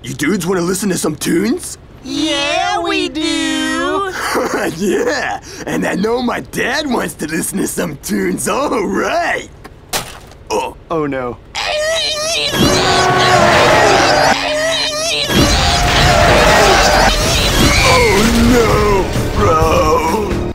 You dudes want to listen to some tunes? Yeah, we do! Yeah, and I know my dad wants to listen to some tunes, all right! Oh no.